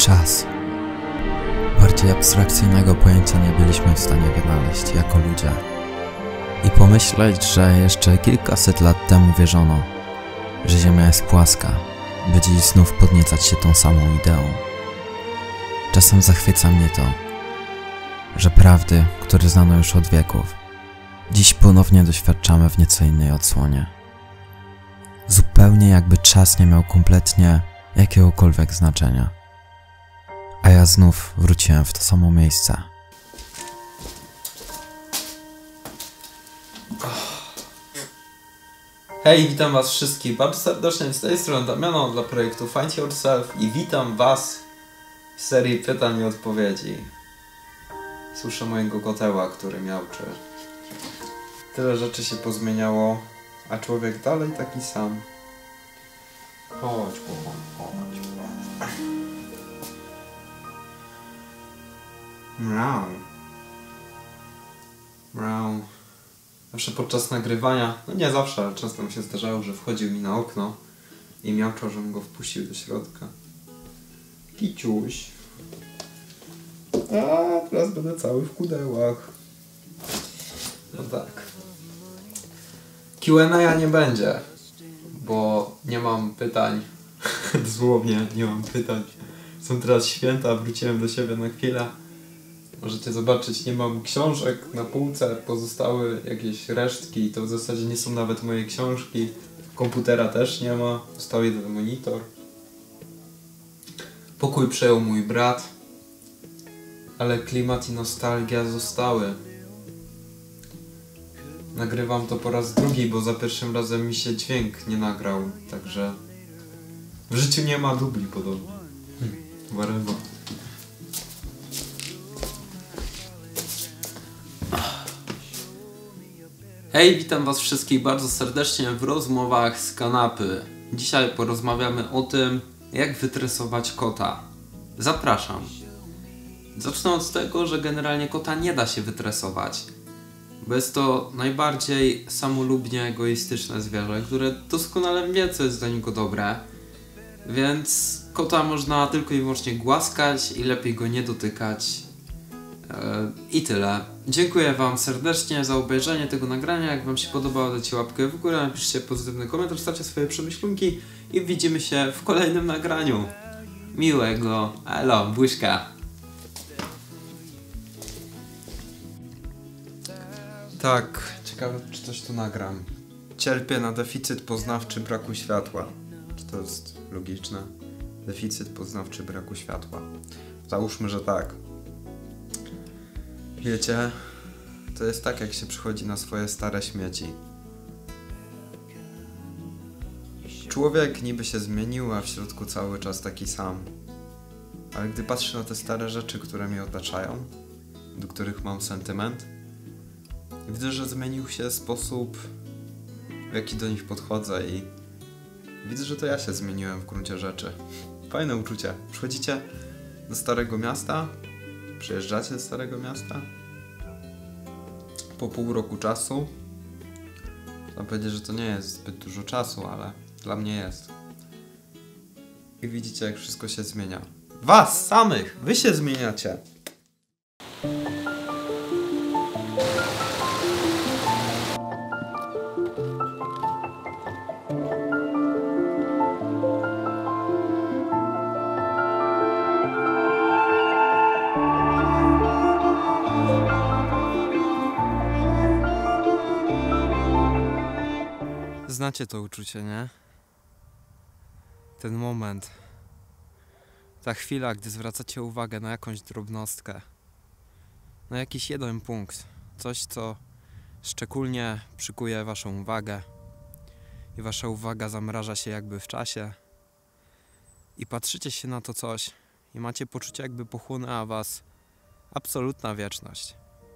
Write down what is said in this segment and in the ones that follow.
Czas. Bardziej abstrakcyjnego pojęcia nie byliśmy w stanie wynaleźć jako ludzie. I pomyśleć, że jeszcze kilkaset lat temu wierzono, że Ziemia jest płaska, by dziś znów podniecać się tą samą ideą. Czasem zachwyca mnie to, że prawdy, które znano już od wieków, dziś ponownie doświadczamy w nieco innej odsłonie. Zupełnie jakby czas nie miał kompletnie jakiegokolwiek znaczenia. A ja znów wróciłem w to samo miejsce. Hej, witam was wszystkich bardzo serdecznie, z tej strony Damiano dla projektu Find Yourself i witam was w serii pytań i odpowiedzi. Słyszę mojego koteła, który miauczy. Tyle rzeczy się pozmieniało, a człowiek dalej taki sam. Chodź. Miau. Zawsze podczas nagrywania, no nie zawsze, ale często mi się zdarzało, że wchodził mi na okno i miauczał, żebym go wpuścił do środka. Kiciuś. A teraz będę cały w kudełach. No tak. Q&A nie będzie, bo nie mam pytań. Dosłownie nie mam pytań. Są teraz święta, wróciłem do siebie na chwilę. Możecie zobaczyć, nie mam książek na półce, pozostały jakieś resztki, to w zasadzie nie są nawet moje książki. Komputera też nie ma, został jeden monitor. Pokój przejął mój brat, ale klimat i nostalgia zostały. Nagrywam to po raz drugi, bo za pierwszym razem mi się dźwięk nie nagrał, także w życiu nie ma dubli podobno. Whatever. Hej, witam was wszystkich bardzo serdecznie w rozmowach z kanapy. Dzisiaj porozmawiamy o tym, jak wytresować kota. Zapraszam. Zacznę od tego, że generalnie kota nie da się wytresować, bo jest to najbardziej samolubnie egoistyczne zwierzę, które doskonale wie, co jest dla niego dobre. Więc kota można tylko i wyłącznie głaskać i lepiej go nie dotykać. I tyle. Dziękuję wam serdecznie za obejrzenie tego nagrania. Jak wam się podobało, dajcie łapkę w górę, napiszcie pozytywny komentarz, stawcie swoje przemyślunki i widzimy się w kolejnym nagraniu. Miłego. Elo, buźka. Tak, ciekawe, czy coś tu nagram. Cierpię na deficyt poznawczy braku światła. Czy to jest logiczne? Deficyt poznawczy braku światła. Załóżmy, że tak. Wiecie, to jest tak, jak się przychodzi na swoje stare śmieci. Człowiek niby się zmienił, a w środku cały czas taki sam. Ale gdy patrzę na te stare rzeczy, które mnie otaczają, do których mam sentyment, widzę, że zmienił się sposób, w jaki do nich podchodzę i widzę, że to ja się zmieniłem w gruncie rzeczy. Fajne uczucie. Przychodzicie do starego miasta, przyjeżdżacie do starego miasta, po pół roku czasu. Chcę powiedzieć, że to nie jest zbyt dużo czasu, ale dla mnie jest. I widzicie, jak wszystko się zmienia. Was samych! Wy się zmieniacie! Znacie to uczucie, nie? Ten moment. Ta chwila, gdy zwracacie uwagę na jakąś drobnostkę. Na jakiś jeden punkt. Coś, co szczególnie przykuje waszą uwagę. I wasza uwaga zamraża się jakby w czasie. I patrzycie się na to coś. I macie poczucie, jakby pochłonęła was absolutna wieczność.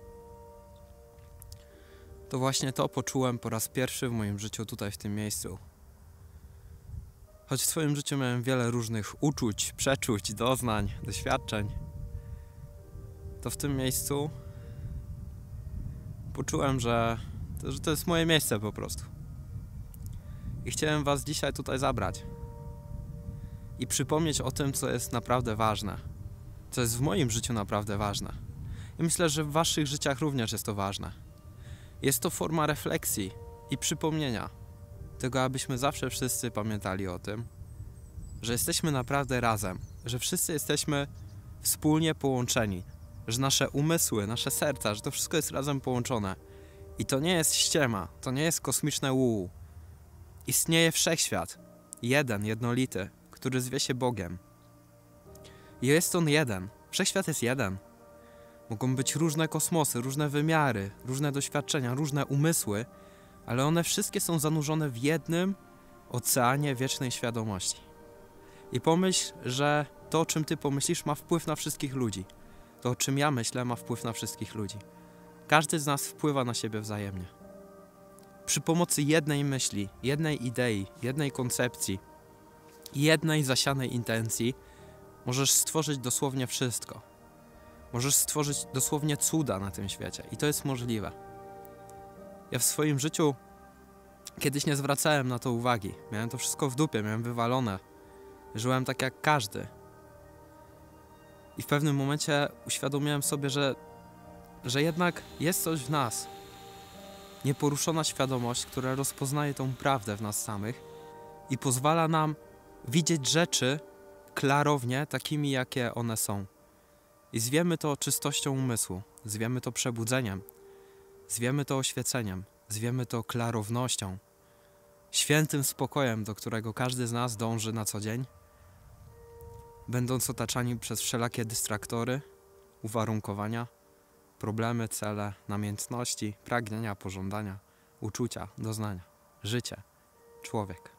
To właśnie to poczułem po raz pierwszy w moim życiu tutaj w tym miejscu. Choć w swoim życiu miałem wiele różnych uczuć, przeczuć, doznań, doświadczeń, to w tym miejscu poczułem, że to jest moje miejsce po prostu. I chciałem was dzisiaj tutaj zabrać. i przypomnieć o tym, co jest naprawdę ważne. Co jest w moim życiu naprawdę ważne. I myślę, że w waszych życiach również jest to ważne. Jest to forma refleksji i przypomnienia tego, abyśmy zawsze wszyscy pamiętali o tym, że jesteśmy naprawdę razem, że wszyscy jesteśmy wspólnie połączeni, że nasze umysły, nasze serca, że to wszystko jest razem połączone. I to nie jest ściema, to nie jest kosmiczne łuł. Istnieje wszechświat, jeden, jednolity, który zwie się Bogiem. I jest on jeden, wszechświat jest jeden. Mogą być różne kosmosy, różne wymiary, różne doświadczenia, różne umysły, ale one wszystkie są zanurzone w jednym oceanie wiecznej świadomości. I pomyśl, że to, o czym ty pomyślisz, ma wpływ na wszystkich ludzi. To, o czym ja myślę, ma wpływ na wszystkich ludzi. Każdy z nas wpływa na siebie wzajemnie. Przy pomocy jednej myśli, jednej idei, jednej koncepcji, jednej zasianej intencji możesz stworzyć dosłownie wszystko. Możesz stworzyć dosłownie cuda na tym świecie. I to jest możliwe. Ja w swoim życiu kiedyś nie zwracałem na to uwagi. Miałem to wszystko w dupie, miałem wywalone. Żyłem tak jak każdy. I w pewnym momencie uświadomiłem sobie, że jednak jest coś w nas. Nieporuszona świadomość, która rozpoznaje tą prawdę w nas samych i pozwala nam widzieć rzeczy klarownie, takimi jakie one są. I zwiemy to czystością umysłu, zwiemy to przebudzeniem, zwiemy to oświeceniem, zwiemy to klarownością, świętym spokojem, do którego każdy z nas dąży na co dzień, będąc otaczani przez wszelakie dystraktory, uwarunkowania, problemy, cele, namiętności, pragnienia, pożądania, uczucia, doznania, życie, człowiek.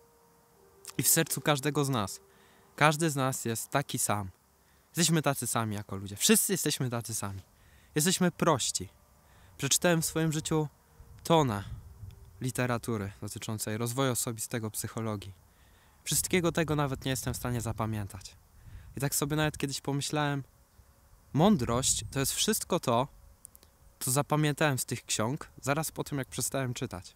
I w sercu każdego z nas, każdy z nas jest taki sam. Jesteśmy tacy sami jako ludzie. Wszyscy jesteśmy tacy sami. Jesteśmy prości. Przeczytałem w swoim życiu tonę literatury dotyczącej rozwoju osobistego, psychologii. Wszystkiego tego nawet nie jestem w stanie zapamiętać. I tak sobie nawet kiedyś pomyślałem, mądrość to jest wszystko to, co zapamiętałem z tych ksiąg zaraz po tym, jak przestałem czytać.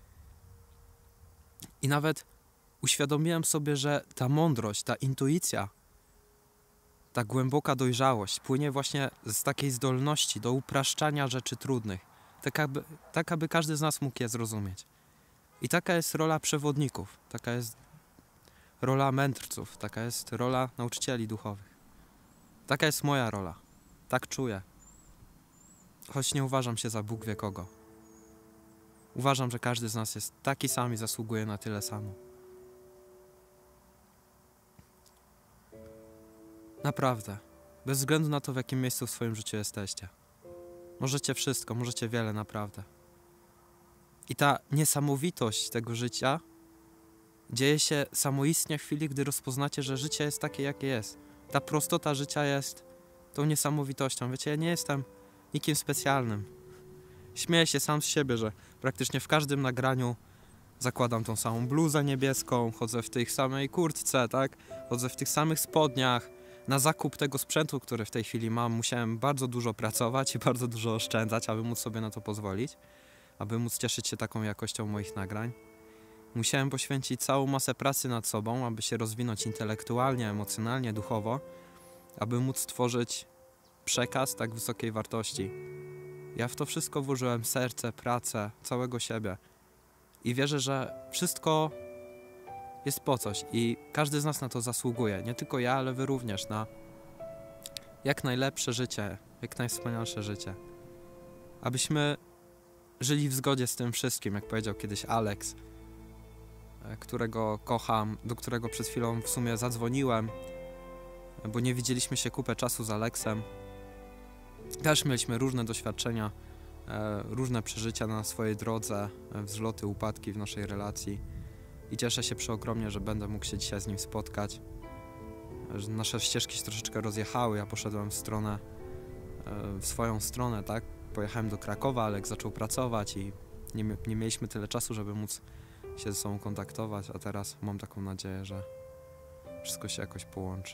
I nawet uświadomiłem sobie, że ta mądrość, ta intuicja, ta głęboka dojrzałość płynie właśnie z takiej zdolności do upraszczania rzeczy trudnych, tak aby każdy z nas mógł je zrozumieć. I taka jest rola przewodników, taka jest rola mędrców, taka jest rola nauczycieli duchowych. Taka jest moja rola, tak czuję. Choć nie uważam się za Bóg wie kogo. Uważam, że każdy z nas jest taki sam i zasługuje na tyle samo. Naprawdę, bez względu na to, w jakim miejscu w swoim życiu jesteście. Możecie wszystko, możecie wiele, naprawdę. I ta niesamowitość tego życia dzieje się samoistnie w chwili, gdy rozpoznacie, że życie jest takie, jakie jest. Ta prostota życia jest tą niesamowitością. Wiecie, ja nie jestem nikim specjalnym. Śmieję się sam z siebie, że praktycznie w każdym nagraniu zakładam tą samą bluzę niebieską, chodzę w tej samej kurtce, tak? Chodzę w tych samych spodniach. Na zakup tego sprzętu, który w tej chwili mam, musiałem bardzo dużo pracować i bardzo dużo oszczędzać, aby móc sobie na to pozwolić, aby móc cieszyć się taką jakością moich nagrań. Musiałem poświęcić całą masę pracy nad sobą, aby się rozwinąć intelektualnie, emocjonalnie, duchowo, aby móc stworzyć przekaz tak wysokiej wartości. Ja w to wszystko włożyłem serce, pracę, całego siebie i wierzę, że wszystko jest po coś i każdy z nas na to zasługuje. Nie tylko ja, ale wy również na jak najlepsze życie, jak najwspanialsze życie. Abyśmy żyli w zgodzie z tym wszystkim, jak powiedział kiedyś Alex, którego kocham, do którego przed chwilą w sumie zadzwoniłem, bo nie widzieliśmy się kupę czasu z Alexem. Też mieliśmy różne doświadczenia, różne przeżycia na swojej drodze, wzloty, upadki w naszej relacji. I cieszę się przeogromnie, że będę mógł się dzisiaj z nim spotkać. Że nasze ścieżki się troszeczkę rozjechały, ja poszedłem w swoją stronę, tak? Pojechałem do Krakowa, Alek zaczął pracować i nie mieliśmy tyle czasu, żeby móc się ze sobą kontaktować, a teraz mam taką nadzieję, że wszystko się jakoś połączy.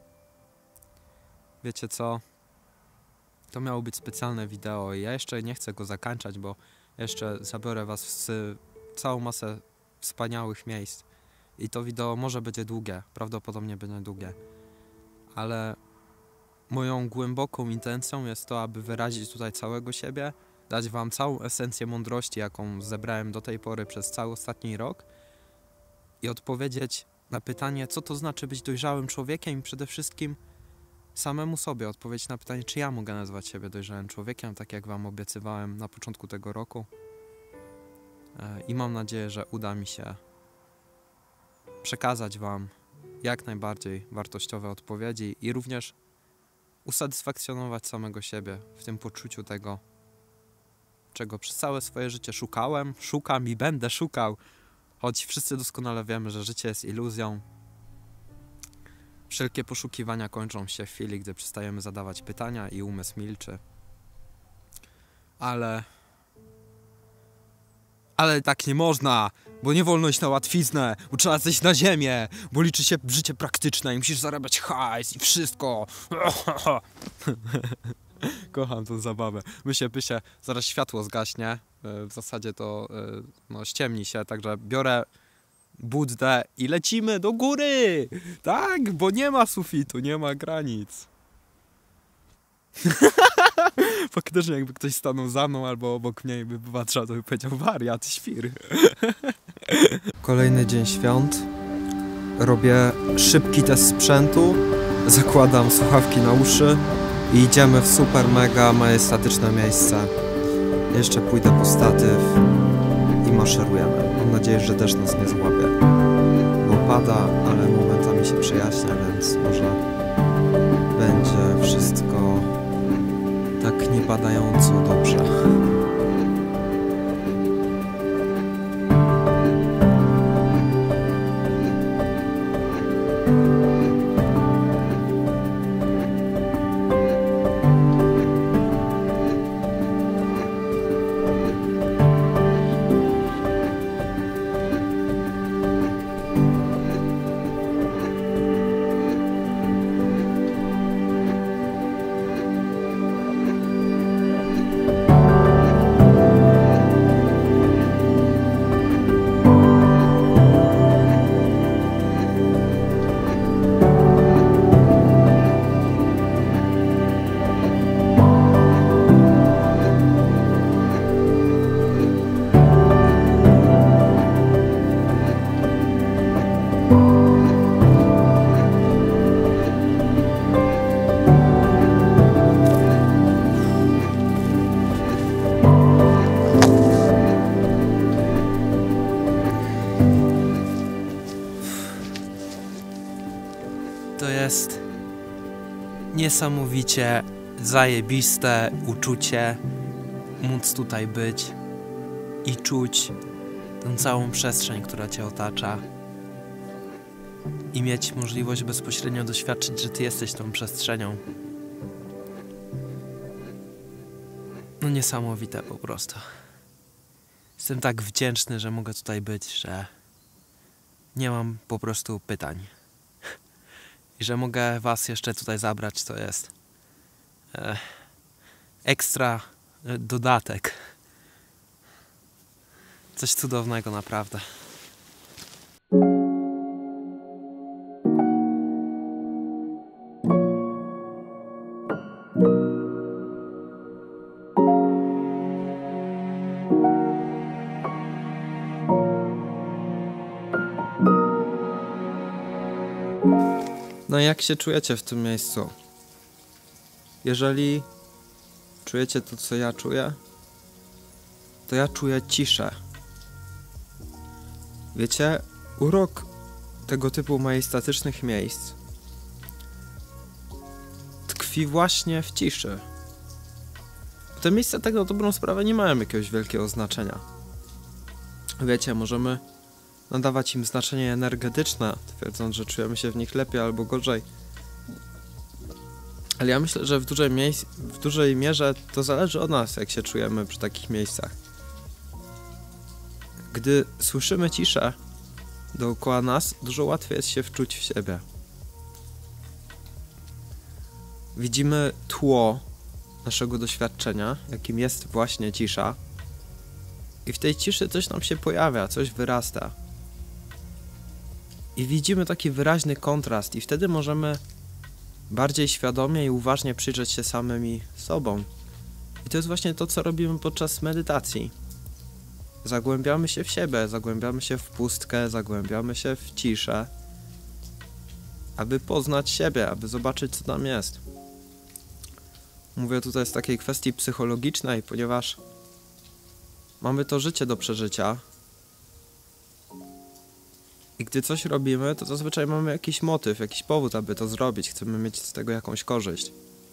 Wiecie co? To miało być specjalne wideo i ja jeszcze nie chcę go zakończać, bo jeszcze zabiorę was w całą masę wspaniałych miejsc. I to wideo może będzie długie, prawdopodobnie będzie długie. Ale moją głęboką intencją jest to, aby wyrazić tutaj całego siebie, dać wam całą esencję mądrości, jaką zebrałem do tej pory przez cały ostatni rok i odpowiedzieć na pytanie, co to znaczy być dojrzałym człowiekiem i przede wszystkim samemu sobie odpowiedzieć na pytanie, czy ja mogę nazwać siebie dojrzałym człowiekiem, tak jak wam obiecywałem na początku tego roku. I mam nadzieję, że uda mi się przekazać wam jak najbardziej wartościowe odpowiedzi i również usatysfakcjonować samego siebie w tym poczuciu tego, czego przez całe swoje życie szukałem, szukam i będę szukał, choć wszyscy doskonale wiemy, że życie jest iluzją. Wszelkie poszukiwania kończą się w chwili, gdy przestajemy zadawać pytania i umysł milczy. Ale tak nie można, bo nie wolno iść na łatwiznę, bo trzeba zejść na ziemię, bo liczy się życie praktyczne i musisz zarabiać hajs i wszystko. Kocham tą zabawę. Myślę, zaraz światło zgaśnie. W zasadzie to ściemni się, także biorę Buddę i lecimy do góry! Tak, bo nie ma sufitu, nie ma granic. Faktycznie jakby ktoś stanął za mną albo obok mnie i by patrzał, to by powiedział: wariat, świr. Kolejny dzień świąt. Robię szybki test sprzętu. Zakładam słuchawki na uszy i idziemy w super mega majestatyczne miejsce. Jeszcze pójdę po statyw i maszerujemy. Mam nadzieję, że deszcz nas nie złapie. Bo pada, ale momentami się przejaśnia, więc może będzie wszystko tak niepadająco dobrze. To jest niesamowicie zajebiste uczucie móc tutaj być i czuć tę całą przestrzeń, która cię otacza i mieć możliwość bezpośrednio doświadczyć, że ty jesteś tą przestrzenią. No niesamowite po prostu. Jestem tak wdzięczny, że mogę tutaj być, że nie mam po prostu pytań. I że mogę was jeszcze tutaj zabrać, to jest ekstra dodatek. Coś cudownego naprawdę. No jak się czujecie w tym miejscu? Jeżeli czujecie to, co ja czuję, to ja czuję ciszę. Wiecie, urok tego typu majestatycznych miejsc tkwi właśnie w ciszy. Te miejsca tak na dobrą sprawę nie mają jakiegoś wielkiego znaczenia. Wiecie, możemy nadawać im znaczenie energetyczne, twierdząc, że czujemy się w nich lepiej albo gorzej. Ale ja myślę, że w dużej mierze to zależy od nas, jak się czujemy przy takich miejscach. Gdy słyszymy ciszę dookoła nas, dużo łatwiej jest się wczuć w siebie. Widzimy tło naszego doświadczenia, jakim jest właśnie cisza. I w tej ciszy coś nam się pojawia, coś wyrasta. I widzimy taki wyraźny kontrast i wtedy możemy bardziej świadomie i uważnie przyjrzeć się samymi sobą. I to jest właśnie to, co robimy podczas medytacji. Zagłębiamy się w siebie, zagłębiamy się w pustkę, zagłębiamy się w ciszę, aby poznać siebie, aby zobaczyć, co tam jest. Mówię tutaj z takiej kwestii psychologicznej, ponieważ mamy to życie do przeżycia i gdy coś robimy, to zazwyczaj mamy jakiś motyw, jakiś powód, aby to zrobić. Chcemy mieć z tego jakąś korzyść.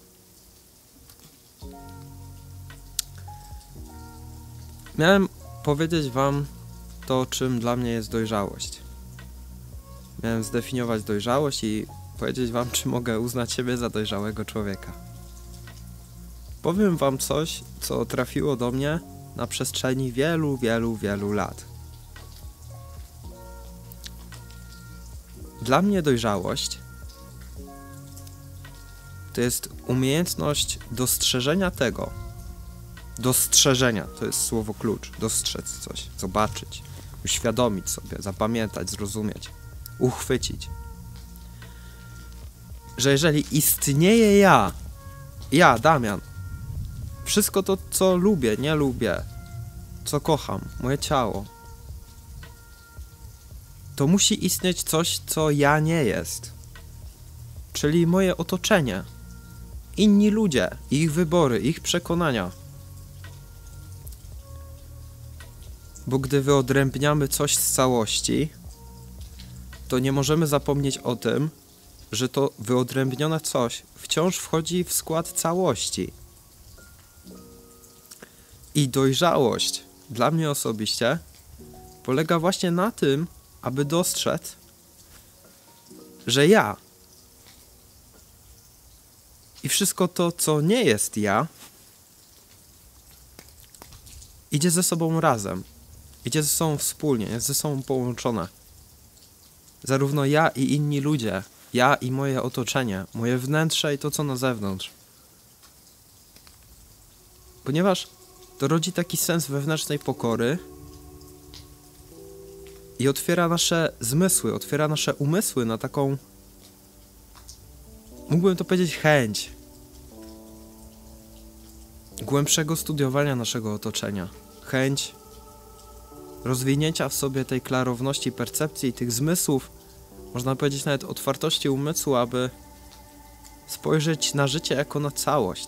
Miałem powiedzieć wam to, czym dla mnie jest dojrzałość. Miałem zdefiniować dojrzałość i powiedzieć wam, czy mogę uznać siebie za dojrzałego człowieka. Powiem wam coś, co trafiło do mnie na przestrzeni wielu, wielu, wielu lat. Dla mnie dojrzałość to jest umiejętność dostrzeżenia tego. Dostrzeżenia, to jest słowo klucz. Dostrzec coś, zobaczyć, uświadomić sobie, zapamiętać, zrozumieć, uchwycić. Że jeżeli istnieje ja, Damian, wszystko to, co lubię, nie lubię, co kocham, moje ciało, to musi istnieć coś, co ja nie jest. Czyli moje otoczenie, inni ludzie, ich wybory, ich przekonania. Bo gdy wyodrębniamy coś z całości, to nie możemy zapomnieć o tym, że to wyodrębnione coś wciąż wchodzi w skład całości. I dojrzałość dla mnie osobiście polega właśnie na tym, aby dostrzec, że ja i wszystko to, co nie jest ja, idzie ze sobą razem, idzie ze sobą wspólnie, jest ze sobą połączone. Zarówno ja i inni ludzie, ja i moje otoczenie, moje wnętrze i to, co na zewnątrz. Ponieważ to rodzi taki sens wewnętrznej pokory i otwiera nasze zmysły, otwiera nasze umysły na taką, mógłbym to powiedzieć, chęć głębszego studiowania naszego otoczenia. Chęć rozwinięcia w sobie tej klarowności percepcji i tych zmysłów, można powiedzieć nawet otwartości umysłu, aby spojrzeć na życie jako na całość.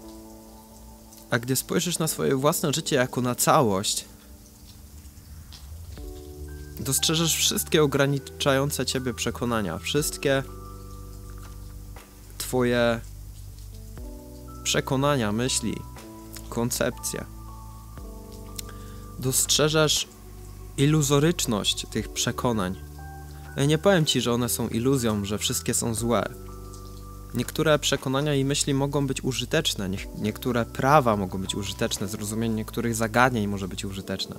A gdy spojrzysz na swoje własne życie jako na całość, dostrzeżesz wszystkie ograniczające ciebie przekonania, wszystkie twoje przekonania, myśli, koncepcje. Dostrzeżesz iluzoryczność tych przekonań. Ja nie powiem ci, że one są iluzją, że wszystkie są złe. Niektóre przekonania i myśli mogą być użyteczne, niektóre prawa mogą być użyteczne, zrozumienie niektórych zagadnień może być użyteczne.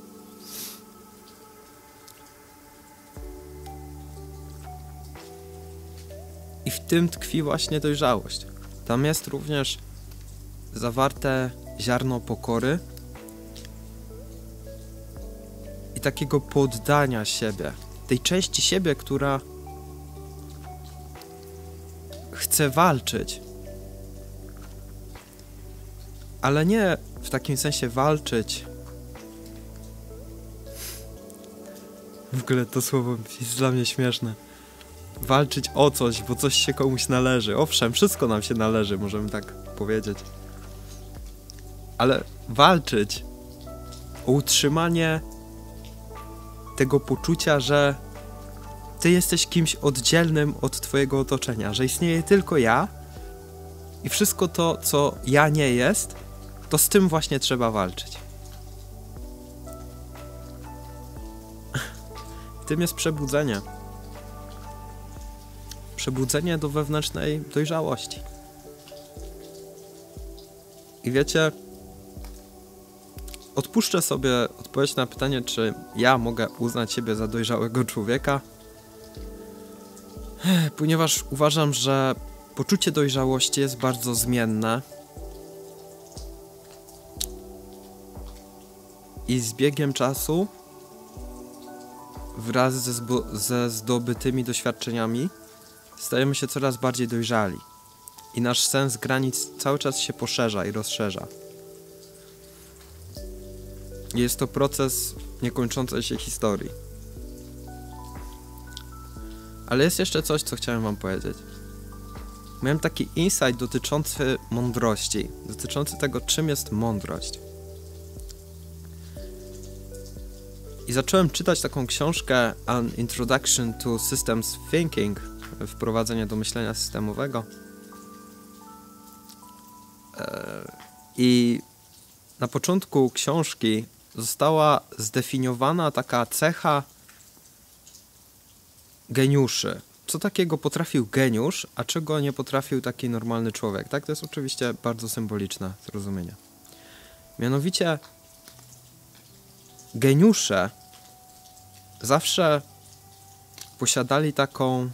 I w tym tkwi właśnie dojrzałość. Tam jest również zawarte ziarno pokory i takiego poddania siebie, tej części siebie, która chce walczyć, ale nie w takim sensie walczyć. W ogóle to słowo jest dla mnie śmieszne. Walczyć o coś, bo coś się komuś należy. Owszem, wszystko nam się należy, możemy tak powiedzieć. Ale walczyć o utrzymanie tego poczucia, że ty jesteś kimś oddzielnym od twojego otoczenia, że istnieje tylko ja i wszystko to, co ja nie jest, to z tym właśnie trzeba walczyć. W tym jest przebudzenie. Przebudzenie do wewnętrznej dojrzałości. I wiecie, odpuszczę sobie odpowiedź na pytanie, czy ja mogę uznać siebie za dojrzałego człowieka, ponieważ uważam, że poczucie dojrzałości jest bardzo zmienne i z biegiem czasu wraz ze zdobytymi doświadczeniami stajemy się coraz bardziej dojrzali i nasz sens granic cały czas się poszerza i rozszerza. Jest to proces niekończącej się historii. Ale jest jeszcze coś, co chciałem wam powiedzieć. Miałem taki insight dotyczący mądrości, dotyczący tego, czym jest mądrość. I zacząłem czytać taką książkę An Introduction to Systems Thinking, wprowadzenie do myślenia systemowego. I na początku książki została zdefiniowana taka cecha geniuszy. Co takiego potrafił geniusz, a czego nie potrafił taki normalny człowiek. Tak, to jest oczywiście bardzo symboliczne zrozumienie. Mianowicie geniusze zawsze posiadali taką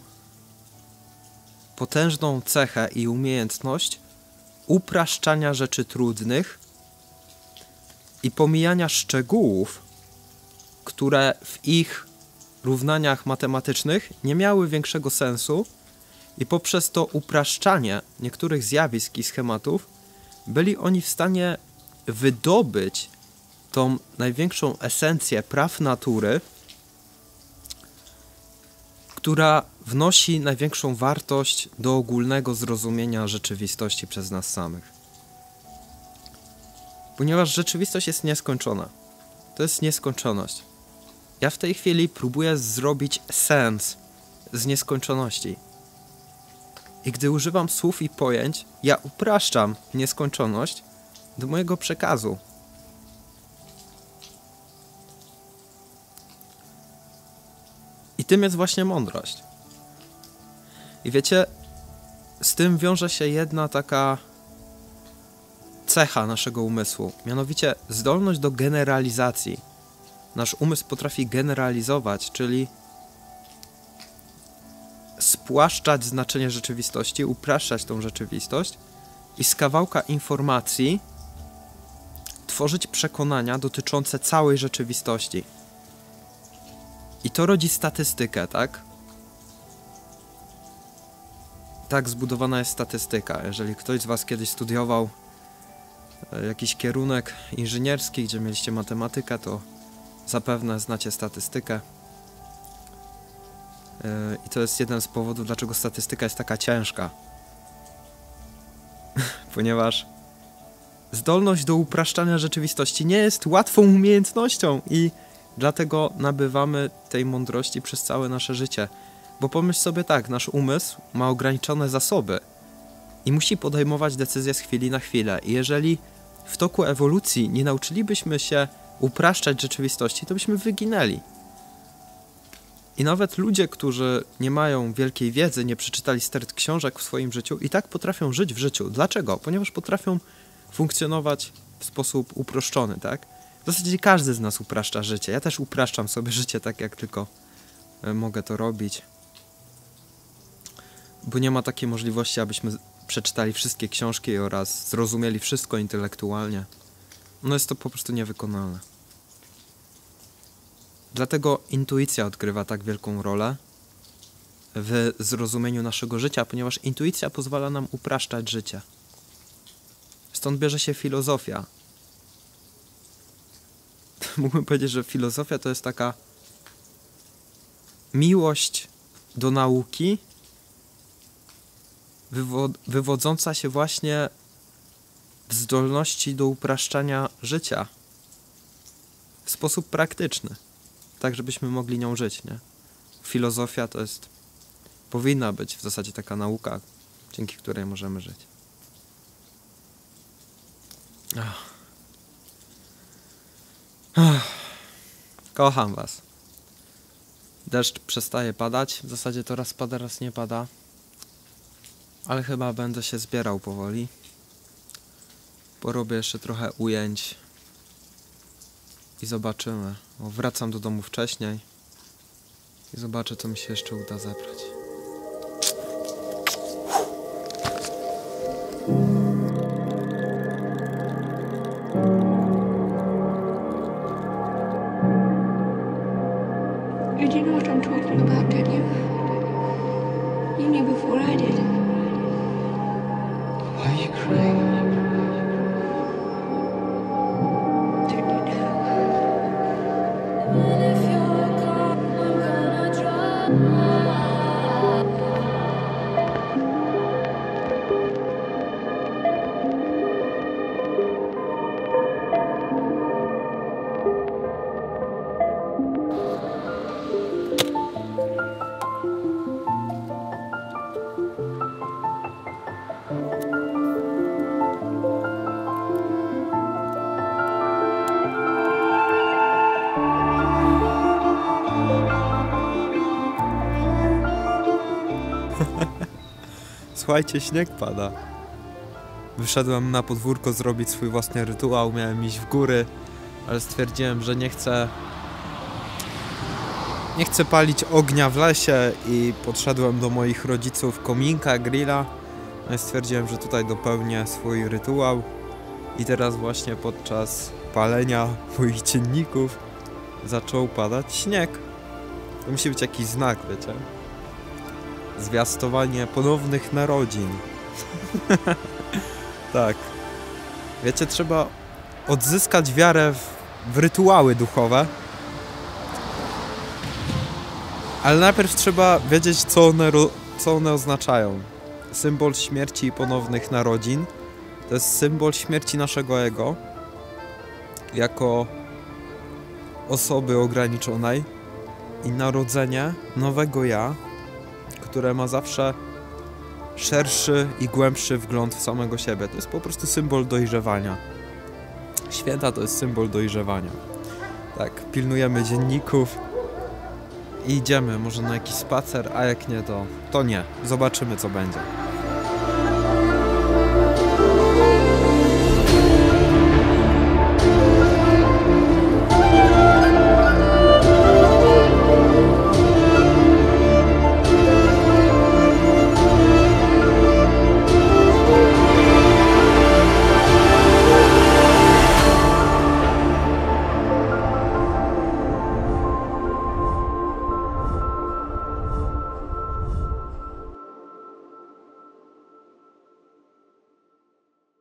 potężną cechę i umiejętność upraszczania rzeczy trudnych i pomijania szczegółów, które w ich równaniach matematycznych nie miały większego sensu i poprzez to upraszczanie niektórych zjawisk i schematów byli oni w stanie wydobyć tą największą esencję praw natury, która wnosi największą wartość do ogólnego zrozumienia rzeczywistości przez nas samych. Ponieważ rzeczywistość jest nieskończona. To jest nieskończoność. Ja w tej chwili próbuję zrobić sens z nieskończoności. I gdy używam słów i pojęć, ja upraszczam nieskończoność do mojego przekazu. I tym jest właśnie mądrość. I wiecie, z tym wiąże się jedna taka cecha naszego umysłu, mianowicie zdolność do generalizacji. Nasz umysł potrafi generalizować, czyli spłaszczać znaczenie rzeczywistości, upraszczać tą rzeczywistość i z kawałka informacji tworzyć przekonania dotyczące całej rzeczywistości. I to rodzi statystykę, tak? Tak zbudowana jest statystyka. Jeżeli ktoś z was kiedyś studiował jakiś kierunek inżynierski, gdzie mieliście matematykę, to zapewne znacie statystykę. I to jest jeden z powodów, dlaczego statystyka jest taka ciężka. Ponieważ zdolność do upraszczania rzeczywistości nie jest łatwą umiejętnością i dlatego nabywamy tej mądrości przez całe nasze życie. Bo pomyśl sobie tak, nasz umysł ma ograniczone zasoby i musi podejmować decyzje z chwili na chwilę. I jeżeli w toku ewolucji nie nauczylibyśmy się upraszczać rzeczywistości, to byśmy wyginęli. I nawet ludzie, którzy nie mają wielkiej wiedzy, nie przeczytali sterty książek w swoim życiu, i tak potrafią żyć w życiu. Dlaczego? Ponieważ potrafią funkcjonować w sposób uproszczony, tak? W zasadzie każdy z nas upraszcza życie. Ja też upraszczam sobie życie tak, jak tylko mogę to robić. Bo nie ma takiej możliwości, abyśmy przeczytali wszystkie książki oraz zrozumieli wszystko intelektualnie. No jest to po prostu niewykonalne. Dlatego intuicja odgrywa tak wielką rolę w zrozumieniu naszego życia, ponieważ intuicja pozwala nam upraszczać życie. Stąd bierze się filozofia. Mógłbym powiedzieć, że filozofia to jest taka miłość do nauki, wywodząca się właśnie w zdolności do upraszczania życia w sposób praktyczny, tak żebyśmy mogli nią żyć, nie? Filozofia to jest, powinna być w zasadzie taka nauka, dzięki której możemy żyć. Kocham was. Deszcz przestaje padać, w zasadzie to raz pada, raz nie pada. Ale chyba będę się zbierał powoli. Porobię jeszcze trochę ujęć. I zobaczymy. Wracam do domu wcześniej. I zobaczę, co mi się jeszcze uda zebrać. Did you know what I did? Why are you crying? Don't you know? Even if you're gone, I'm gonna try. Słuchajcie, śnieg pada. Wyszedłem na podwórko zrobić swój własny rytuał, miałem iść w góry, ale stwierdziłem, że nie chcę palić ognia w lesie i podszedłem do moich rodziców kominka, grilla. No i stwierdziłem, że tutaj dopełnię swój rytuał i teraz właśnie podczas palenia moich cienników zaczął padać śnieg. To musi być jakiś znak, wiecie? Zwiastowanie ponownych narodzin. Tak. Wiecie, trzeba odzyskać wiarę w rytuały duchowe. Ale najpierw trzeba wiedzieć, co one oznaczają. Symbol śmierci i ponownych narodzin to jest symbol śmierci naszego ego jako osoby ograniczonej i narodzenie nowego ja, które ma zawsze szerszy i głębszy wgląd w samego siebie. To jest po prostu symbol dojrzewania. Święta to jest symbol dojrzewania. Tak, pilnujemy dzienników i idziemy może na jakiś spacer, a jak nie, to nie. Zobaczymy, co będzie.